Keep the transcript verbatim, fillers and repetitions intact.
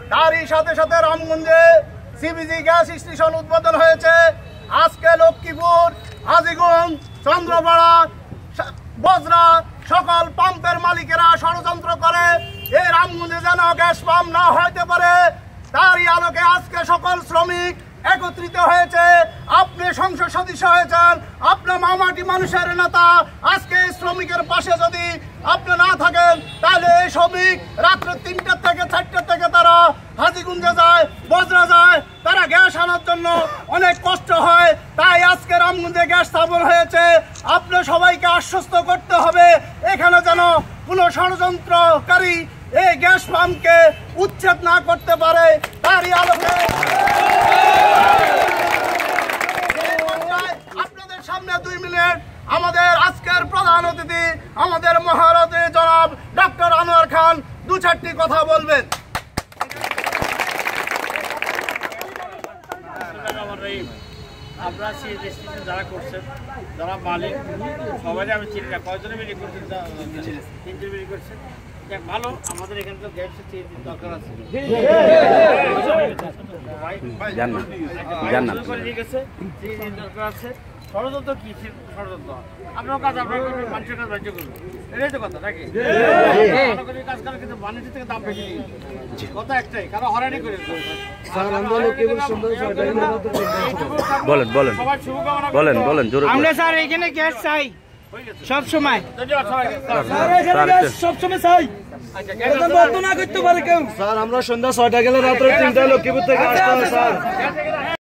তারই সাথে সাথে রামগঞ্জে সিবিজি গ্যাস স্টেশন উদ্বোধন হয়েছে। আজকে লক্ষ্মীপুর, হাজীগঞ্জ, চন্দ্রপাড়া, বজরা সকল পাম্পের মালিকেরা ষড়যন্ত্র করে এই রামগঞ্জে যেন গ্যাস পাম্প না হইতে পারে, তারই আলোকে আজকে সকল শ্রমিক একত্রিত হয়েছে। আপনি সংসদ সদস্য হয়েছেন, আপনার মামাটি মানুষের নেতা। আজকে শ্রমিকের পাশে যদি আপনি না থাকেন তাহলে এই শ্রমিক রাত্র তিনটার থেকে চারটার থেকে তারা হাজীগঞ্জে যায়, বজরা যায়, তারা গ্যাস আনার জন্য অনেক কষ্ট হয়। তাই আজকে রামগঞ্জে গ্যাস স্থাপন হয়েছে। আপনি সবাইকে আশ্বস্ত করতে হবে এখানে যেন কোনো ষড়যন্ত্রকারী এই গ্যাস পাম্পকে উচ্ছেদ না করতে পারে। তারই আলোকে আপনাদের সামনে দুই মিনিট আমাদের আজকের প্রধান অতিথি আমাদের মহারথী জনাব ডক্টর আনোয়ার খান দু চারটি কথা বলবেন। আপনারা সিএনজি স্টেশন যারা করছেন, যারা মালিক, সবাই আমি চিনি না কয়জনে মিলে করছেন, তিনজন মিলে করছেন। দেখ ভালো, আমাদের এখানে তো গ্যাস সিএনজির দরকার আছে, দরকার আছে। ষড়যন্ত্র কি ষড়যন্ত্র? আপনার কাজ আপনার মানুষের কাজ রাজ্য করবেন, এটাই তো কথা নাকি? কাজ করার কিন্তু মানুষের থেকে দাম বেশি কথা একটাই, কারো হয়রানি করে। বলেন বলেন বলেন বলেন জোরে। আমরা স্যার এখানে গ্যাস চাই সব সময়, সব সময় চাই। বন্ধ না করতে পারে কেউ স্যার। আমরা সন্ধ্যা ছয়টা গেলে রাত্রে তিনটা লক্ষ্মীপুর থেকে আসতে হবে স্যার।